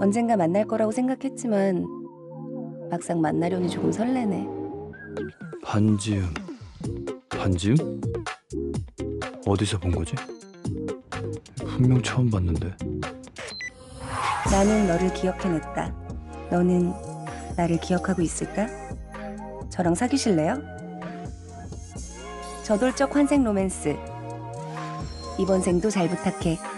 언젠가 만날 거라고 생각했지만 막상 만나려니 조금 설레네. 반지음. 반지음? 어디서 본 거지? 분명 처음 봤는데. 나는 너를 기억해냈다. 너는 나를 기억하고 있을까? 저랑 사귀실래요? 저돌적 환생 로맨스. 이번 생도 잘 부탁해.